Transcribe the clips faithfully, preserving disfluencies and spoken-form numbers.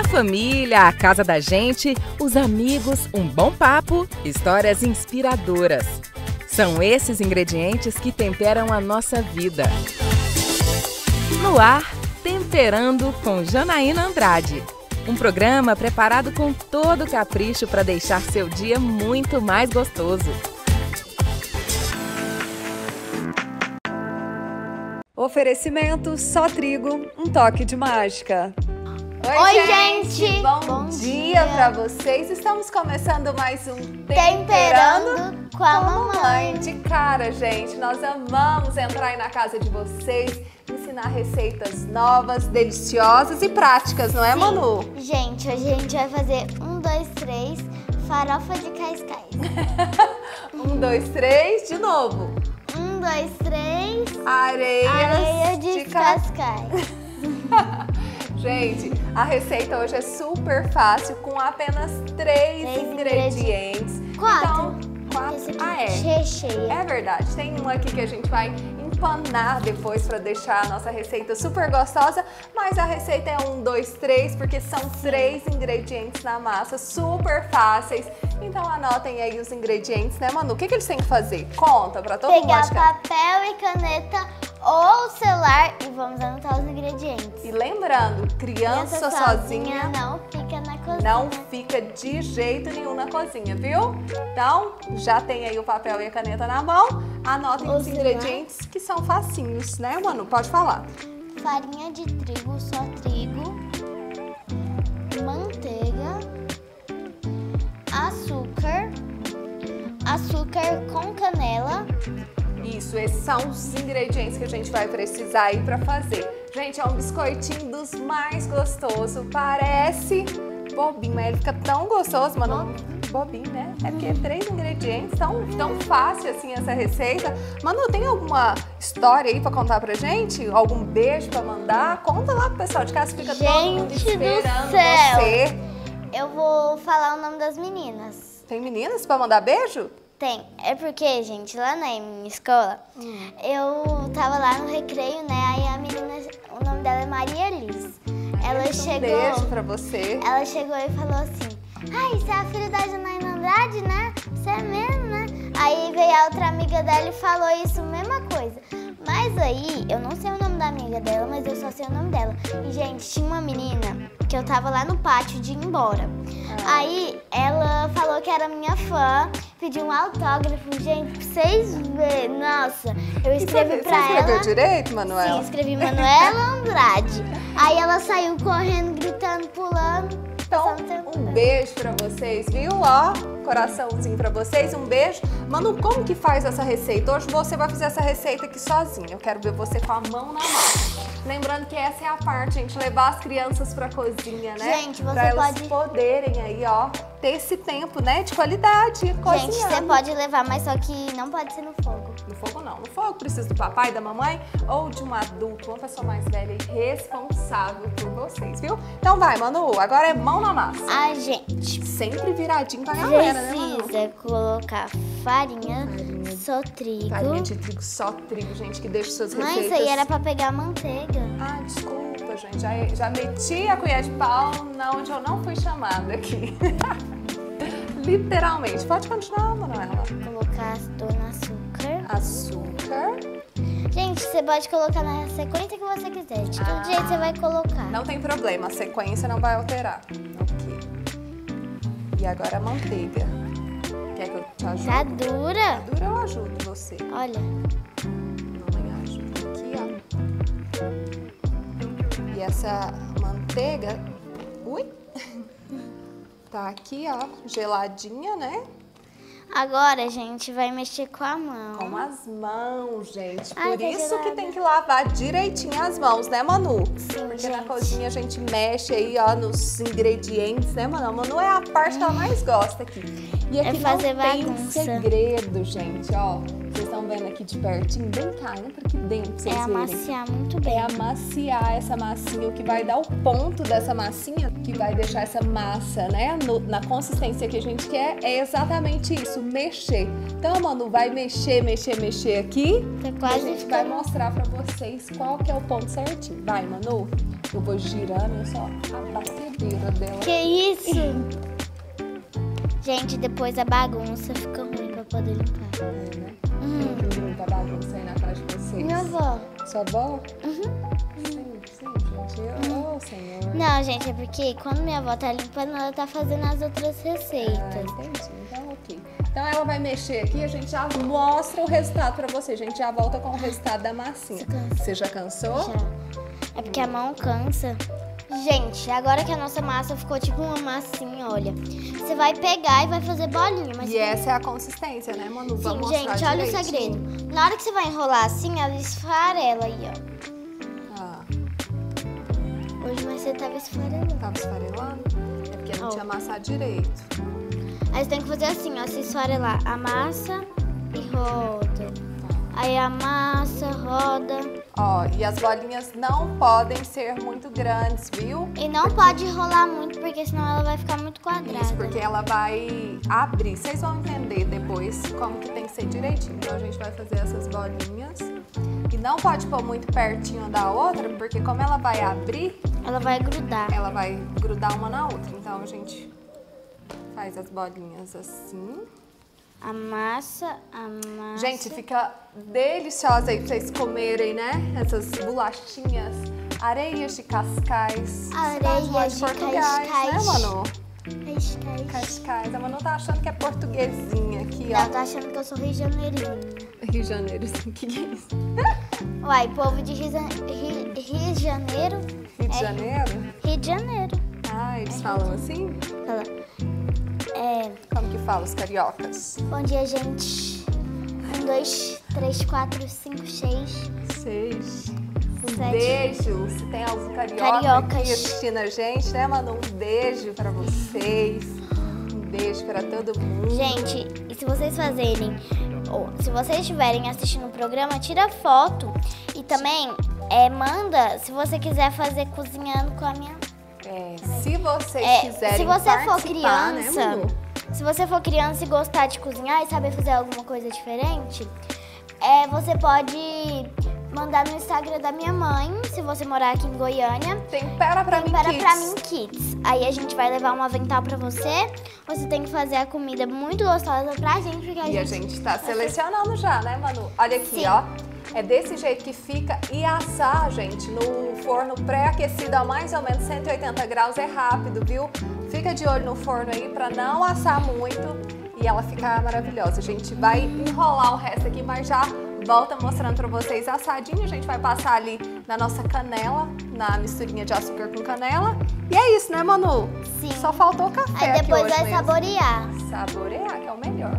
família, a casa da gente, os amigos, um bom papo, histórias inspiradoras. São esses ingredientes que temperam a nossa vida. No ar, Temperando com Janaína Andrade. Um programa preparado com todo capricho para deixar seu dia muito mais gostoso. Oferecimento Só Trigo, um toque de mágica. Oi, Oi gente. gente! Bom, Bom dia, dia para vocês. Estamos começando mais um Temperando, Temperando com a Mamãe. De cara, gente, nós amamos entrar aí na casa de vocês, ensinar receitas novas, deliciosas e práticas, não é, Sim. Manu? Gente, hoje a gente vai fazer um, dois, três, farofa de cascais. um, dois, três, de novo. Um, dois, três, areias areia de, de cascais. Gente, a receita hoje é super fácil, com apenas três, três ingredientes. ingredientes. Quatro. Então, quatro. Ah, é. Recheia. É verdade. Tem um aqui que a gente vai empanar depois para deixar a nossa receita super gostosa, mas a receita é um, dois, três, porque são três ingredientes na massa, super fáceis. Então anotem aí os ingredientes, né, Manu? O que, que eles têm que fazer? Conta pra todo mundo. Pegar papel e caneta ou celular e vamos anotar os ingredientes. E lembrando, criança, criança sozinha, sozinha não fica na cozinha. Não fica de jeito nenhum na cozinha, viu? Então, já tem aí o papel e a caneta na mão. Anotem os, os ingredientes que são facinhos, né, Manu? Pode falar. Farinha de trigo, só trigo, manteiga, açúcar, açúcar com canela. Isso, esses são os ingredientes que a gente vai precisar aí pra fazer. Gente, é um biscoitinho dos mais gostosos. Parece bobinho, mas ele fica tão gostoso, mano. Bobinho, né? É porque é três ingredientes, tão, tão fácil assim essa receita. Manu, tem alguma história aí pra contar pra gente? Algum beijo pra mandar? Conta lá pro pessoal de casa, fica gente todo mundo esperando do céu. você. Eu vou falar o nome das meninas. Tem meninas pra mandar beijo? Tem. É porque, gente, lá na minha escola, hum. eu tava lá no recreio, né? Aí a menina, o nome dela é Maria Liz. Ela um chegou... beijo pra você. Ela chegou e falou assim, ai, você é a filha da Janaína Andrade, né? Você é mesmo, né? Aí veio a outra amiga dela e falou isso, mesma coisa. Mas aí, eu não sei o nome da amiga dela, mas eu só sei o nome dela. E, gente, tinha uma menina que eu tava lá no pátio de ir embora. Ah. Aí, ela falou que era minha fã, pediu um autógrafo. Gente, pra vocês verem, nossa, eu escrevi você, pra você ela... Você escreveu direito, Manuela? Sim, escrevi Manuela Andrade. Aí ela saiu correndo, gritando, pulando. Então, um beijo pra vocês, viu? Ó, coraçãozinho pra vocês, um beijo. Manu, como que faz essa receita? Hoje você vai fazer essa receita aqui sozinha. Eu quero ver você com a mão na massa. Lembrando que essa é a parte, gente, levar as crianças pra cozinha, né? Gente, você pra elas pode... poderem aí, ó, ter esse tempo, né, de qualidade, cozinhando. Gente, você pode levar, mas só que não pode ser no fogo. No fogo não. No fogo precisa do papai, da mamãe ou de um adulto, uma pessoa mais velha e responsável por vocês, viu? Então vai, Manu, agora é mão na massa. A gente sempre viradinho pra galera, né, Manu? Precisa colocar farinha, farinha, só trigo. Farinha de trigo, só trigo, gente, que deixa suas receitas. Mas isso aí era pra pegar manteiga. Ah, desculpa, gente. Já, já meti a colher de pau na onde eu não fui chamada aqui. Literalmente. Pode continuar, Manuela. Colocar no açúcar. Açúcar. Gente, você pode colocar na sequência que você quiser. De todo ah, jeito você vai colocar. Não tem problema, a sequência não vai alterar. Ok. E agora a manteiga. Quer que eu te ajude? Tá dura? Tá dura, eu ajudo você. Olha. Mamãe ajuda aqui, ó. E essa manteiga... Ui! Tá aqui, ó, geladinha, né? Agora a gente vai mexer com a mão. Com as mãos, gente. Ai, Por isso gelada. que tem que lavar direitinho as mãos, né, Manu? Sim, Porque gente. na cozinha a gente mexe aí, ó, nos ingredientes, né, Manu? A Manu é a parte que ela mais gosta aqui. E aqui é fazer não tem bagunça. segredo, gente, ó. vocês estão vendo aqui de pertinho, bem caindo para aqui dentro, pra vocês É verem. amaciar muito bem. É amaciar essa massinha, o que vai dar o ponto dessa massinha, que vai deixar essa massa, né, no, na consistência que a gente quer, é exatamente isso, mexer. Então, Manu, vai mexer, mexer, mexer aqui. Tá quase a gente ficando. vai mostrar pra vocês qual que é o ponto certinho. Vai, Manu. Eu vou girando, eu só a batedeira dela. Que isso? Gente, depois a bagunça fica ruim pra poder limpar. É, né? Uhum. Quem que limpa a bagunça aí na casa de vocês? Minha avó. Sua avó? Uhum. Sim, sim, gente. Eu, Uhum. oh, senhor. Não, gente, é porque quando minha avó tá limpando, ela tá fazendo as outras Ah, receitas. entendi. Então, ok. Então, ela vai mexer aqui e a gente já mostra o resultado pra você. A gente já volta com o resultado da massinha. Você já cansou? Já. É porque a mão cansa. Gente, agora que a nossa massa ficou tipo uma massinha, olha. Você vai pegar e vai fazer bolinha. Mas E essa é a consistência, né, Manu? sim, Vamos gente, mostrar olha o direitinho. segredo. Na hora que você vai enrolar assim, ela esfarela aí, ó. Ah, Hoje mais você tava esfarelando. tava esfarelando? É porque não Ó. tinha amassado direito. Aí você tem que fazer assim, ó. Se esfarelar, amassa e roda. Aí amassa, roda. Ó, e as bolinhas não podem ser muito grandes, viu? E não pode enrolar muito, porque senão ela vai ficar muito quadrada. Isso, porque ela vai abrir. Vocês vão entender depois como que tem que ser direitinho. Então a gente vai fazer essas bolinhas. E não pode pôr muito pertinho da outra, porque como ela vai abrir, Ela vai grudar. ela vai grudar uma na outra. Então a gente faz as bolinhas assim. Amassa, amassa. Gente, fica deliciosa aí pra vocês comerem, né? Essas bolachinhas, areias de Cascais. Areias cidade lá de de Portugais, Cascais. né, Manu? Cascais. Cascais. A Manu tá achando que é portuguesinha aqui, Ela ó. tá achando que eu sou Rio de Janeirinho. Rio de Janeiro, o que que é isso? Uai, povo de Rio, Rio, Rio de Janeiro. Rio de É. Janeiro? Rio de Janeiro. Ah, eles falam assim? Fala. É, Como que fala os cariocas? bom dia, gente. Um, dois, três, quatro, cinco, seis. Seis. Um Sete. beijo, se tem algum carioca Cariocas. aqui assistindo a gente, né, Manu? Um beijo pra vocês. Um beijo pra todo mundo. Gente, e se vocês fazerem, ou se vocês estiverem assistindo o programa, tira foto. E também é, manda se você quiser fazer cozinhando com a minha. É, se vocês É, quiserem se você for participar, né, criança, Manu? se você for criança e gostar de cozinhar e saber fazer alguma coisa diferente, é, você pode mandar no Instagram da minha mãe, se você morar aqui em Goiânia. Tempera pra mim, Tempera kids. pra mim Kids. Aí a gente vai levar um avental pra você. Você tem que fazer a comida muito gostosa pra gente, porque a E a gente... gente tá selecionando já, né, Manu? Olha aqui, Sim. ó. É desse jeito que fica. E assar, gente, no forno pré-aquecido a mais ou menos cento e oitenta graus é rápido, viu? Fica de olho no forno aí pra não assar muito e ela ficar maravilhosa. A gente vai enrolar o resto aqui, mas já volta mostrando pra vocês assadinho. A gente vai passar ali na nossa canela, na misturinha de açúcar com canela. E é isso, né, Manu? Sim. Só faltou o café Aí aqui depois hoje vai mesmo. saborear. Saborear, que é o melhor.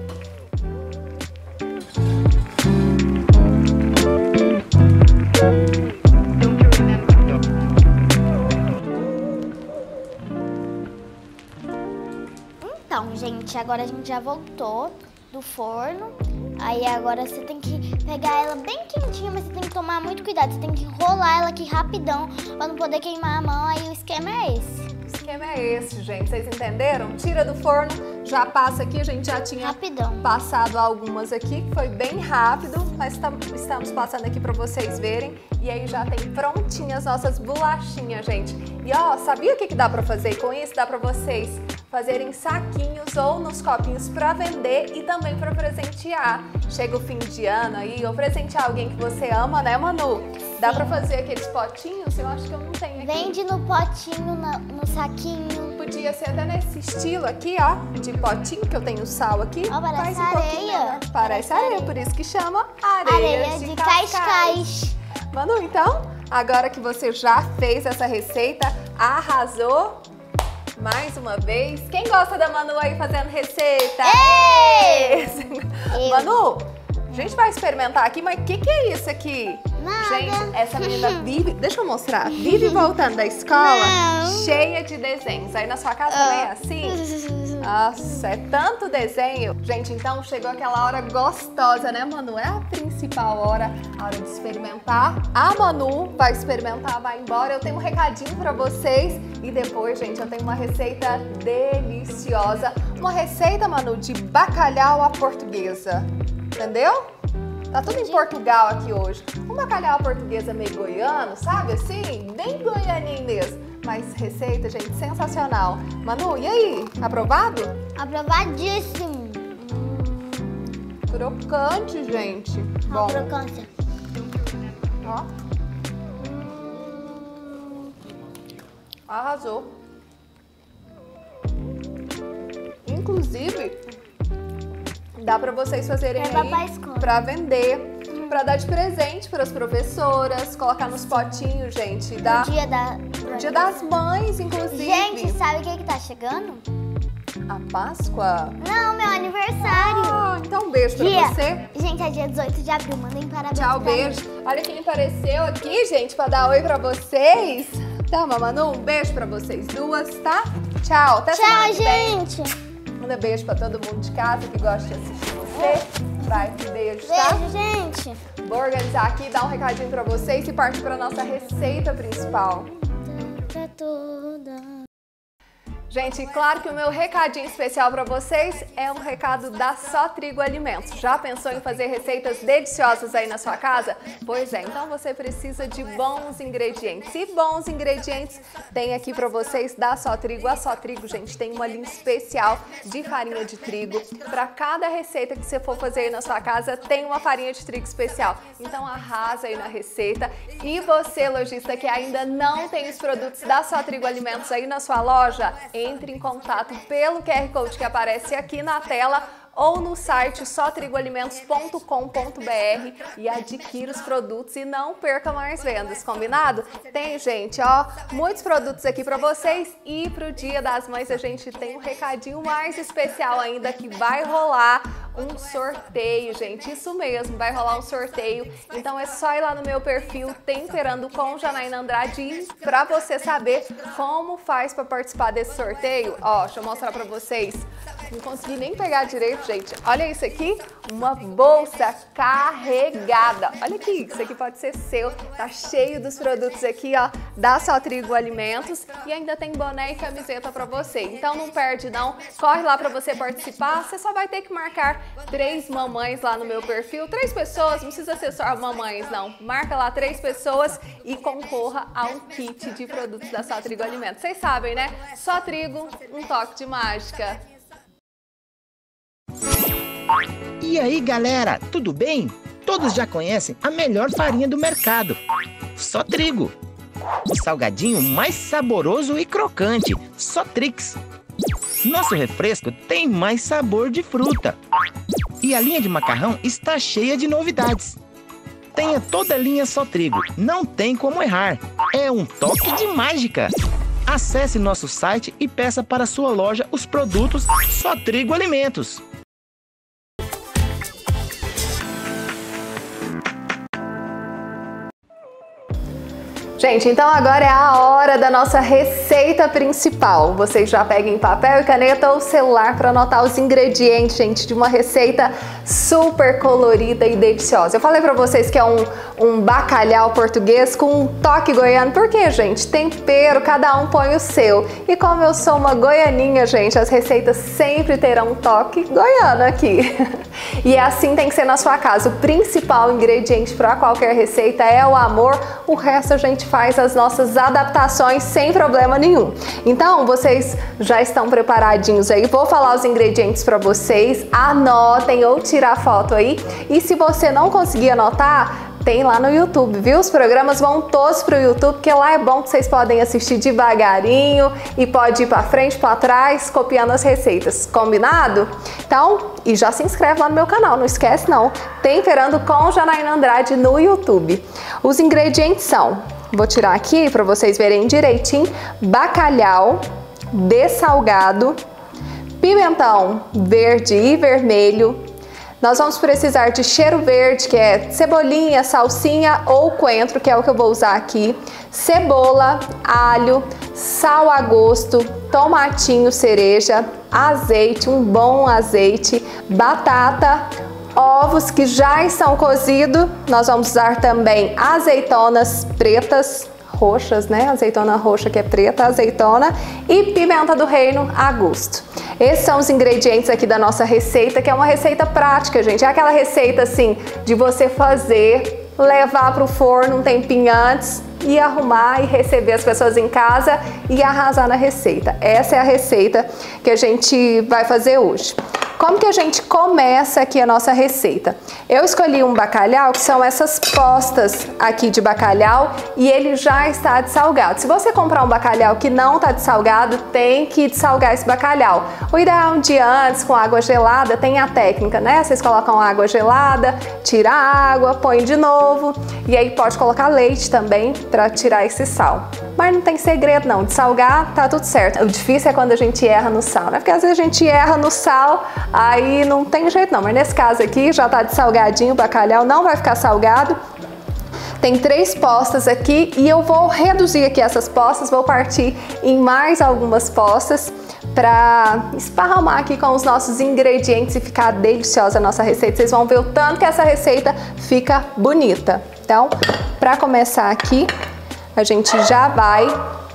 Então, gente, agora a gente já voltou do forno. Aí agora você tem que pegar ela bem quentinha, mas você tem que tomar muito cuidado. Você tem que enrolar ela aqui rapidão pra não poder queimar a mão. Aí o esquema é esse. O esquema é esse, gente. Vocês entenderam? Tira do forno, já passa aqui. A gente já tinha Rapidão. passado algumas aqui, que foi bem rápido, mas tam- estamos passando aqui pra vocês verem. E aí já tem prontinhas nossas bolachinhas, gente. E ó, sabia o que, que dá pra fazer com isso? Dá pra vocês fazerem saquinhos ou nos copinhos pra vender e também pra presentear. Chega o fim de ano aí, ou presentear alguém que você ama, né, Manu? Dá pra fazer aqueles potinhos? Eu acho que eu não tenho aqui. Vende no potinho, na- no saquinho. Podia ser até nesse estilo aqui, ó, de potinho, que eu tenho sal aqui. Ó, parece Faz um pouquinho, areia. né? Parece Parece areia, areia. por isso que chama areia, Areia de cascais. Manu, então, agora que você já fez essa receita, arrasou mais uma vez. Quem gosta da Manu aí fazendo receita? Ei! Esse. Eu. Manu, gente vai experimentar aqui, mas o que, que é isso aqui? Nada. Gente, essa menina vive, deixa eu mostrar, vive voltando da escola Não. cheia de desenhos. Aí na sua casa também é assim? Nossa, é tanto desenho. Gente, então chegou aquela hora gostosa, né, Manu? É a principal hora, a hora de experimentar. A Manu vai experimentar, vai embora. Eu tenho um recadinho pra vocês. E depois, gente, eu tenho uma receita deliciosa. Uma receita, Manu, de bacalhau à portuguesa. Entendeu? Tá tudo em Portugal aqui hoje. Um bacalhau à portuguesa meio goiano, sabe assim? Bem goianinho mesmo. Mas receita, gente, sensacional. Manu, e aí? Aprovado? Aprovadíssimo. Crocante, gente. Ó, Bom, crocância. ó. Arrasou. Inclusive, dá pra vocês fazerem Leva aí pra escola. pra vender. Pra dar de presente para as professoras, colocar nos potinhos, gente. Dá Dia da... Dia das Mães, inclusive. Gente, sabe o que que tá chegando? A Páscoa? Não, meu aniversário. Ah, então um beijo pra Dia. você. Gente, é dia dezoito de abril. Mandem parabéns Tchau, pra beijo. mim. Olha quem apareceu aqui, gente, pra dar oi pra vocês. Tá, Manu? Um beijo pra vocês duas, tá? Tchau. Até semana Tchau, que vem. gente. Manda beijo pra todo mundo de casa que gosta de assistir você. Vai, beijo, tá? Beijo, gente. Vou organizar aqui, dar um recadinho pra vocês e partir pra nossa receita principal. Pra toda. Gente, claro que o meu recadinho especial para vocês é um recado da Só Trigo Alimentos. Já pensou em fazer receitas deliciosas aí na sua casa? Pois é, então você precisa de bons ingredientes. E bons ingredientes tem aqui para vocês da Só Trigo. A Só Trigo, gente, tem uma linha especial de farinha de trigo. Para cada receita que você for fazer aí na sua casa, tem uma farinha de trigo especial. Então arrasa aí na receita. E você, lojista, que ainda não tem os produtos da Só Trigo Alimentos aí na sua loja, entre em contato pelo Q R Code que aparece aqui na tela ou no site só trigo alimentos ponto com ponto br e adquira os produtos e não perca mais vendas, combinado? Tem, gente, ó, muitos produtos aqui para vocês e pro Dia das Mães a gente tem um recadinho mais especial ainda que vai rolar um sorteio, gente, isso mesmo, vai rolar um sorteio, então é só ir lá no meu perfil Temperando com Janaína Andrade para você saber como faz para participar desse sorteio. Ó, deixa eu mostrar para vocês, não consegui nem pegar direito, gente, olha isso aqui, uma bolsa carregada, olha aqui, isso aqui pode ser seu, tá cheio dos produtos aqui, ó, da Só Trigo Alimentos e ainda tem boné e camiseta para você, então não perde não, corre lá para você participar, você só vai ter que marcar três mamães lá no meu perfil, três pessoas, não precisa ser só mamães não, marca lá três pessoas e concorra a um kit de produtos da Só Trigo Alimentos, vocês sabem, né? Só trigo, um toque de mágica. E aí, galera, tudo bem? Todos já conhecem a melhor farinha do mercado, Só Trigo. O salgadinho mais saboroso e crocante, Só Trix. Nosso refresco tem mais sabor de fruta. E a linha de macarrão está cheia de novidades. Tenha toda a linha Só Trigo, não tem como errar. É um toque de mágica. Acesse nosso site e peça para sua loja os produtos Só Trigo Alimentos. Gente, então agora é a hora da nossa receita principal. Vocês já peguem papel e caneta ou celular para anotar os ingredientes, gente, de uma receita super colorida e deliciosa. Eu falei para vocês que é um, um bacalhau português com um toque goiano. Por quê, gente? Tempero, cada um põe o seu. E como eu sou uma goianinha, gente, as receitas sempre terão um toque goiano aqui. E assim tem que ser na sua casa. O principal ingrediente para qualquer receita é o amor. O resto a gente faz as nossas adaptações sem problema nenhum. Então, vocês já estão preparadinhos aí? Vou falar os ingredientes para vocês. Anotem ou tirar foto aí. E se você não conseguir anotar, tem lá no YouTube, viu? Os programas vão todos pro YouTube, porque lá é bom que vocês podem assistir devagarinho e pode ir para frente, para trás, copiando as receitas. Combinado? Então, e já se inscreve lá no meu canal, não esquece não. Temperando com Janaína Andrade no YouTube. Os ingredientes são, vou tirar aqui para vocês verem direitinho, bacalhau dessalgado, pimentão verde e vermelho, Nós vamos precisar de cheiro verde, que é cebolinha, salsinha ou coentro, que é o que eu vou usar aqui, cebola, alho, sal a gosto, tomatinho cereja, azeite, um bom azeite, batata, ovos que já estão cozidos. Nós vamos usar também azeitonas pretas, roxas, né? Azeitona roxa que é preta, azeitona e pimenta do reino a gosto. Esses são os ingredientes aqui da nossa receita, que é uma receita prática, gente. É aquela receita assim de você fazer, levar para o forno um tempinho antes e arrumar e receber as pessoas em casa e arrasar na receita. Essa é a receita que a gente vai fazer hoje. Como que a gente começa aqui a nossa receita? Eu escolhi um bacalhau, que são essas postas aqui de bacalhau, e ele já está dessalgado. Se você comprar um bacalhau que não está dessalgado, tem que dessalgar esse bacalhau. O ideal é um dia antes, com água gelada, tem a técnica, né? Vocês colocam água gelada, tira a água, põe de novo, e aí pode colocar leite também para tirar esse sal. Mas não tem segredo não, de salgar tá tudo certo. O difícil é quando a gente erra no sal, né? Porque às vezes a gente erra no sal, aí não tem jeito não. Mas nesse caso aqui já tá de salgadinho, o bacalhau não vai ficar salgado. Tem três postas aqui e eu vou reduzir aqui essas postas, vou partir em mais algumas postas para esparramar aqui com os nossos ingredientes e ficar deliciosa a nossa receita. Vocês vão ver o tanto que essa receita fica bonita. Então, para começar aqui, a gente já vai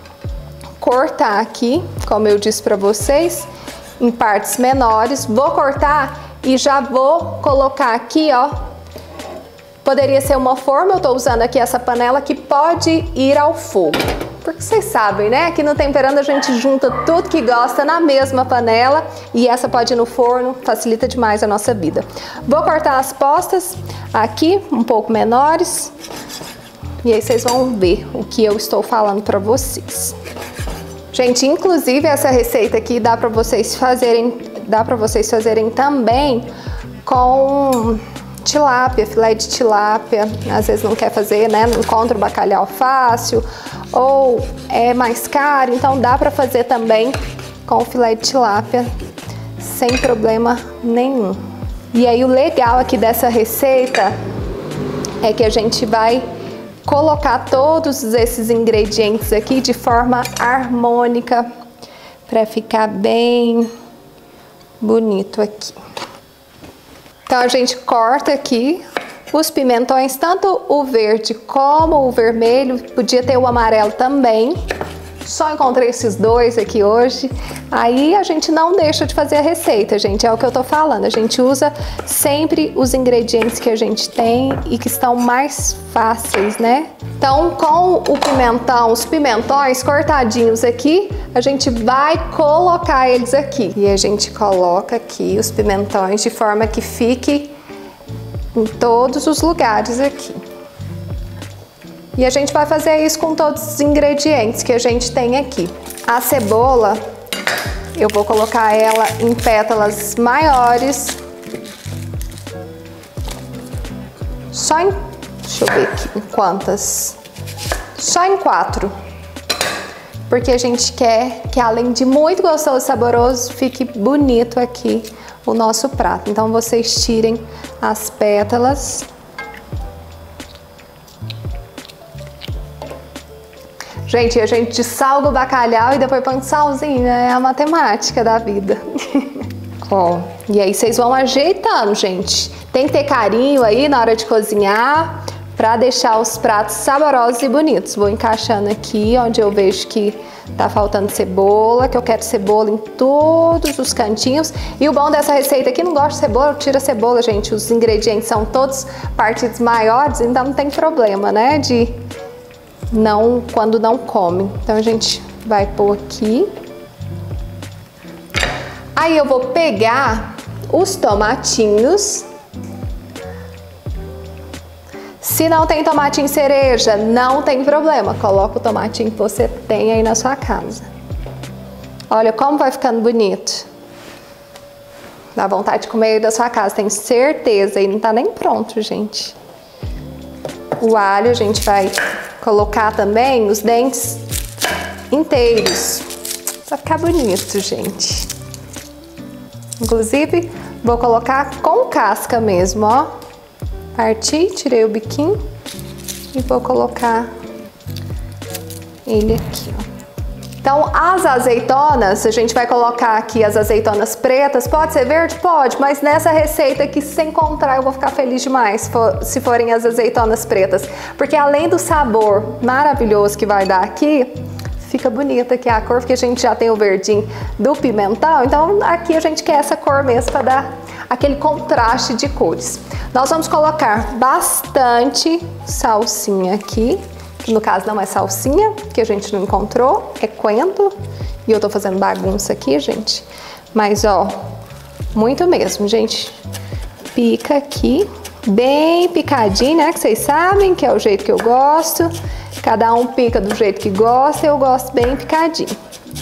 cortar aqui, como eu disse para vocês, em partes menores. Vou cortar e já vou colocar aqui, ó. Poderia ser uma forma, eu tô usando aqui essa panela que pode ir ao fogo. Porque vocês sabem, né? Aqui no Temperando a gente junta tudo que gosta na mesma panela e essa pode ir no forno, facilita demais a nossa vida. Vou cortar as postas aqui, um pouco menores. E aí vocês vão ver o que eu estou falando para vocês. Gente, inclusive essa receita aqui dá para vocês fazerem, dá para vocês fazerem também com tilápia, filé de tilápia. Às vezes não quer fazer, né? Não encontra o bacalhau fácil ou é mais caro, então dá para fazer também com o filé de tilápia sem problema nenhum. E aí o legal aqui dessa receita é que a gente vai colocar todos esses ingredientes aqui de forma harmônica para ficar bem bonito aqui. Então a gente corta aqui os pimentões, tanto o verde como o vermelho, podia ter o amarelo também. Só encontrei esses dois aqui hoje. Aí a gente não deixa de fazer a receita, gente, é o que eu tô falando. A gente usa sempre os ingredientes que a gente tem e que estão mais fáceis, né? Então, com o pimentão, os pimentões cortadinhos aqui, a gente vai colocar eles aqui. E a gente coloca aqui os pimentões de forma que fique em todos os lugares aqui. E a gente vai fazer isso com todos os ingredientes que a gente tem aqui. A cebola, eu vou colocar ela em pétalas maiores. Só em... deixa eu ver aqui em quantas. Só em quatro. Porque a gente quer que, além de muito gostoso e saboroso, fique bonito aqui o nosso prato. Então vocês tirem as pétalas. Gente, a gente salga o bacalhau e depois põe um salzinho, né? É a matemática da vida. Ó, e aí vocês vão ajeitando, gente. Tem que ter carinho aí na hora de cozinhar para deixar os pratos saborosos e bonitos. Vou encaixando aqui onde eu vejo que tá faltando cebola, que eu quero cebola em todos os cantinhos. E o bom dessa receita aqui, não gosto de cebola, tira a cebola, gente. Os ingredientes são todos partidos maiores, então não tem problema, né? De... não, quando não come. Então a gente vai pôr aqui. Aí eu vou pegar os tomatinhos. Se não tem tomatinho cereja, não tem problema. Coloca o tomatinho que você tem aí na sua casa. Olha como vai ficando bonito. Dá vontade de comer aí da sua casa, tenho certeza. E não tá nem pronto, gente. O alho a gente vai colocar também os dentes inteiros, pra ficar bonito, gente. Inclusive, Vou colocar com casca mesmo, ó. Parti, tirei o biquinho e vou colocar ele aqui, ó. Então, as azeitonas, a gente vai colocar aqui as azeitonas pretas. Pode ser verde? Pode, mas nessa receita aqui, se encontrar, eu vou ficar feliz demais se forem as azeitonas pretas. Porque além do sabor maravilhoso que vai dar aqui, fica bonita aqui a cor, porque a gente já tem o verdinho do pimentão. Então, aqui a gente quer essa cor mesmo para dar aquele contraste de cores. Nós vamos colocar bastante salsinha aqui. Que no caso não é salsinha, que a gente não encontrou, é coentro. E eu tô fazendo bagunça aqui, gente. Mas, ó, muito mesmo, gente. Pica aqui, bem picadinho, né? Que vocês sabem que é o jeito que eu gosto. Cada um pica do jeito que gosta, eu gosto bem picadinho.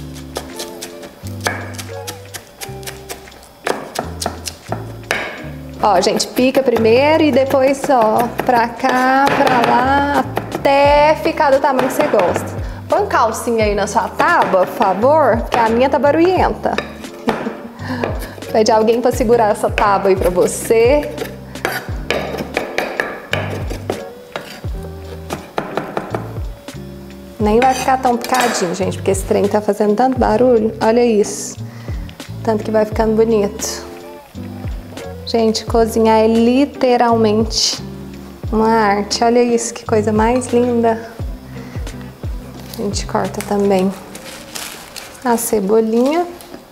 Ó, gente, pica primeiro e depois, ó, pra cá, pra lá, até ficar do tamanho que você gosta. Põe calcinha aí na sua tábua, por favor, porque a minha tá barulhenta. Pede alguém pra segurar essa tábua aí pra você. Nem vai ficar tão picadinho, gente, porque esse trem tá fazendo tanto barulho. Olha isso. Tanto que vai ficando bonito. Gente, cozinhar é literalmente uma arte. Olha isso, que coisa mais linda. A gente corta também a cebolinha.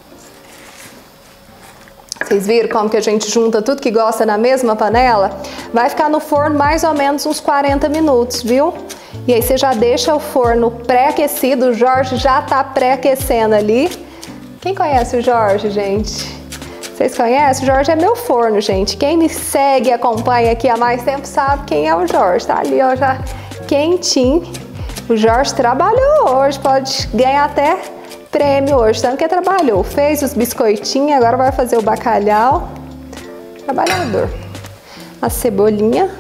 Vocês viram como que a gente junta tudo que gosta na mesma panela? Vai ficar no forno mais ou menos uns quarenta minutos, viu? E aí você já deixa o forno pré-aquecido. O Jorge já tá pré-aquecendo ali. Quem conhece o Jorge, gente? Vocês conhecem? O Jorge é meu forno, gente. Quem me segue e acompanha aqui há mais tempo sabe quem é o Jorge. Tá ali, ó, já quentinho. O Jorge trabalhou hoje, pode ganhar até prêmio hoje, tanto que trabalhou. Fez os biscoitinhos, agora vai fazer o bacalhau. Trabalhador. A cebolinha.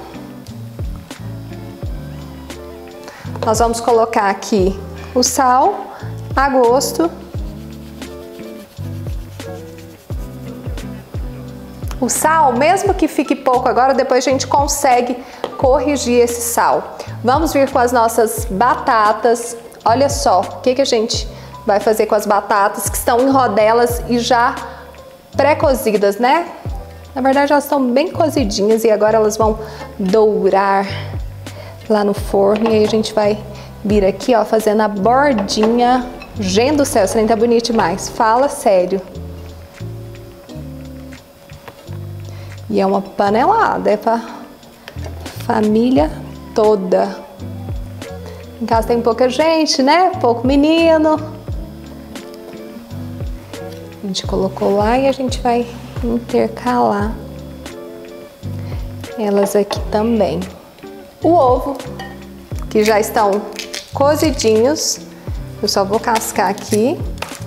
Nós vamos colocar aqui o sal a gosto. O sal, mesmo que fique pouco agora, depois a gente consegue corrigir esse sal. Vamos vir com as nossas batatas. Olha só, o que que a gente vai fazer com as batatas que estão em rodelas e já pré-cozidas, né? Na verdade, elas estão bem cozidinhas e agora elas vão dourar lá no forno. E aí a gente vai vir aqui, ó, fazendo a bordinha. Gente do céu, esse trem tá bonito demais. Fala sério. E é uma panelada, é pra família toda. Em casa tem pouca gente, né? Pouco menino. A gente colocou lá e a gente vai intercalar elas aqui também. O ovo, que já estão cozidinhos, eu só vou cascar aqui.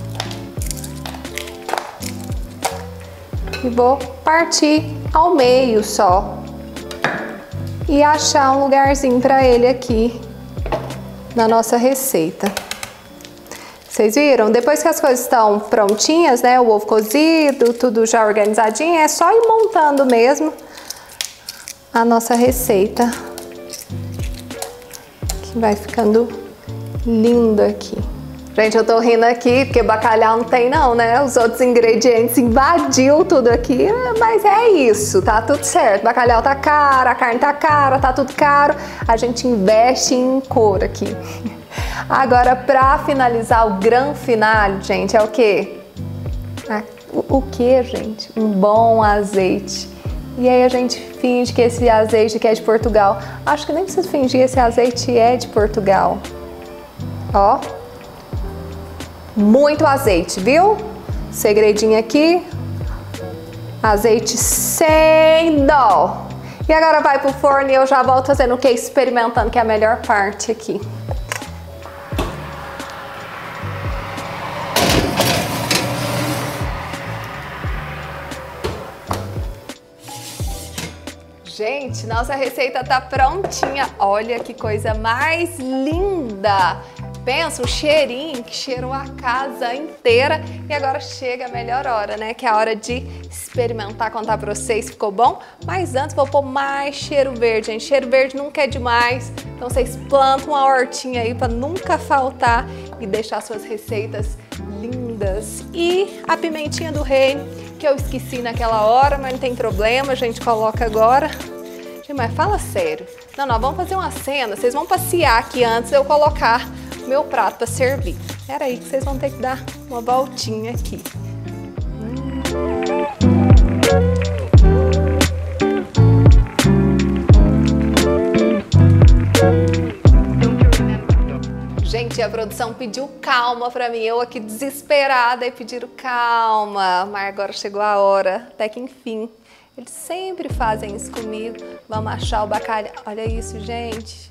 E vou partir ao meio só. E achar um lugarzinho para ele aqui na nossa receita. Vocês viram? Depois que as coisas estão prontinhas, né? O ovo cozido, tudo já organizadinho, é só ir montando mesmo a nossa receita. Que vai ficando lindo aqui. Gente, eu tô rindo aqui porque bacalhau não tem não, né? Os outros ingredientes invadiu tudo aqui, mas é isso, tá tudo certo. Bacalhau tá caro, a carne tá cara, tá tudo caro. A gente investe em cor aqui. Agora, pra finalizar o gran finale, gente, é o quê? O, o quê, gente? Um bom azeite. E aí a gente finge que esse azeite aqui é de Portugal. Acho que nem precisa fingir, esse azeite é de Portugal. Ó. Muito azeite, viu? Segredinho aqui. Azeite sem dó. E agora vai pro forno e eu já volto fazendo o que? Experimentando, que é a melhor parte aqui. Gente, nossa receita tá prontinha. Olha que coisa mais linda! Pensa, um cheirinho que cheirou a casa inteira. E agora chega a melhor hora, né? Que é a hora de experimentar, contar pra vocês se ficou bom. Mas antes vou pôr mais cheiro verde, gente. Cheiro verde nunca é demais. Então vocês plantam uma hortinha aí pra nunca faltar e deixar suas receitas lindas. E a pimentinha do reino, que eu esqueci naquela hora, mas não tem problema, a gente coloca agora. Gente, mas fala sério. Não, não, vamos fazer uma cena. Vocês vão passear aqui antes de eu colocar meu prato para servir. Espera aí que vocês vão ter que dar uma voltinha aqui. Hum. Gente, a produção pediu calma para mim. Eu aqui desesperada e pediram calma. Mas agora chegou a hora, até que enfim. Eles sempre fazem isso comigo. Vamos achar o bacalhau. Olha isso, gente.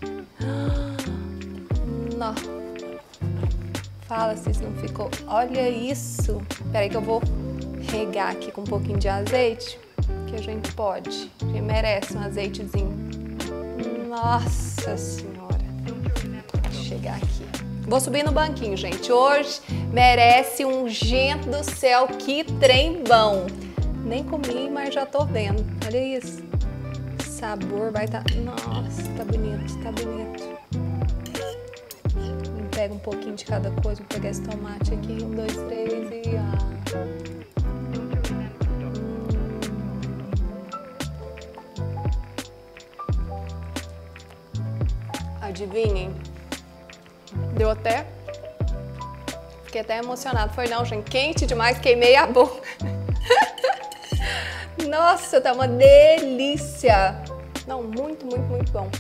Não. Fala se isso não ficou. Olha isso. Espera aí que eu vou regar aqui com um pouquinho de azeite, que a gente pode. A gente merece um azeitezinho. Nossa Senhora. Vou chegar aqui. Vou subir no banquinho, gente. Hoje merece um gente do céu, que trem bom. Nem comi, mas já tô vendo. Olha isso. O sabor vai estar... Tá... Nossa, tá bonito, tá bonito. Pega um pouquinho de cada coisa. Vou pegar esse tomate aqui. Um, dois, três e... Ah. Hum. Adivinhem? Deu até... Fiquei até emocionado. Foi não, gente. Quente demais. Queimei a boca. Nossa, tá uma delícia. Não, muito, muito, muito bom.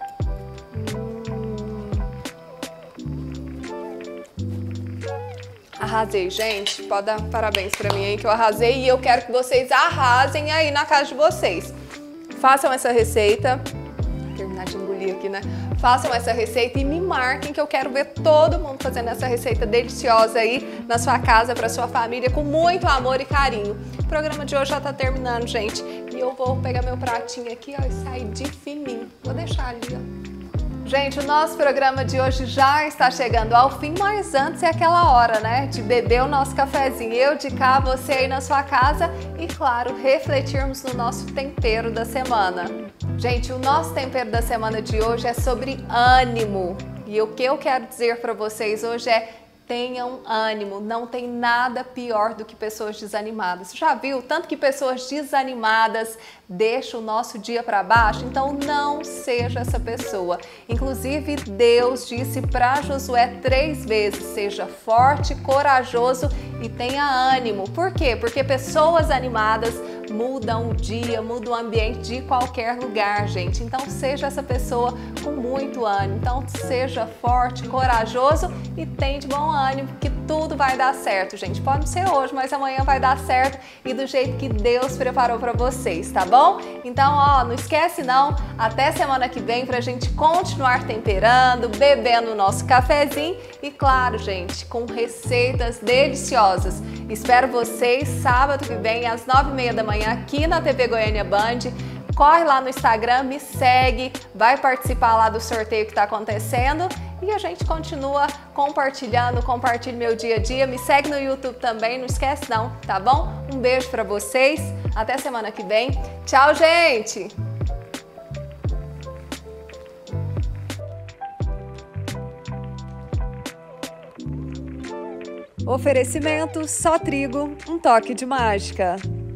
Arrasei, gente. Pode dar parabéns pra mim aí que eu arrasei e eu quero que vocês arrasem aí na casa de vocês. Façam essa receita. Vou terminar de engolir aqui, né? Façam essa receita e me marquem que eu quero ver todo mundo fazendo essa receita deliciosa aí na sua casa, pra sua família, com muito amor e carinho. O programa de hoje já tá terminando, gente. E eu vou pegar meu pratinho aqui, ó, e sair de fininho. Vou deixar ali, ó. Gente, o nosso programa de hoje já está chegando ao fim, mas antes é aquela hora, né, de beber o nosso cafezinho. Eu de cá, você aí na sua casa e, claro, refletirmos no nosso tempero da semana. Gente, o nosso tempero da semana de hoje é sobre ânimo. E o que eu quero dizer para vocês hoje é: tenham ânimo, não tem nada pior do que pessoas desanimadas. Já viu? Tanto que pessoas desanimadas deixam o nosso dia para baixo, então não seja essa pessoa. Inclusive, Deus disse para Josué três vezes: seja forte, corajoso e tenha ânimo. Por quê? Porque pessoas animadas mudam o dia, mudam o ambiente de qualquer lugar, gente. Então, seja essa pessoa com muito ânimo. Então, seja forte, corajoso e tenha de bom ânimo, que tudo vai dar certo, gente. Pode não ser hoje, mas amanhã vai dar certo e do jeito que Deus preparou para vocês, tá bom? Então, ó, não esquece não, até semana que vem pra gente continuar temperando, bebendo o nosso cafezinho e, claro, gente, com receitas deliciosas. Espero vocês sábado que vem às nove e meia da manhã aqui na T V Goiânia Band. Corre lá no Instagram, me segue, vai participar lá do sorteio que está acontecendo e a gente continua compartilhando, compartilhe meu dia a dia, me segue no YouTube também, não esquece não, tá bom? Um beijo para vocês, até semana que vem. Tchau, gente! Oferecimento Só Trigo, um toque de mágica.